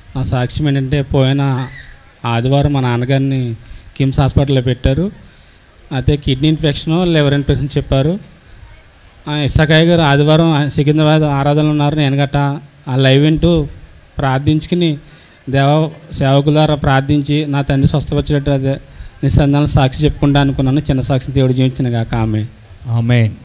ఆ సాక్ష్యం ఏంటంటే పోయిన ఆదివారం మా నాన్నగారిని కిమ్స్ హాస్పిటల్లో పెట్టారు. అయితే కిడ్నీ ఇన్ఫెక్షన్, లివర్ ఇన్ఫెక్షన్ చెప్పారు. ఇస్సాకాయ గారు ఆదివారం సికింద్రాబాద్ ఆరాధనలు ఉన్నారు. నేను గట్ట ఆ లైవ్ వింటూ ప్రార్థించుకుని సేవకుల ద్వారా ప్రార్థించి నా తండ్రి స్వస్థపరిచేటట్టు అదే నిస్సందేహాలు సాక్షి చెప్పుకుంటా అనుకున్నాను. చిన్న సాక్షి దేవుడు జీవించిన కాక ఆమెన్.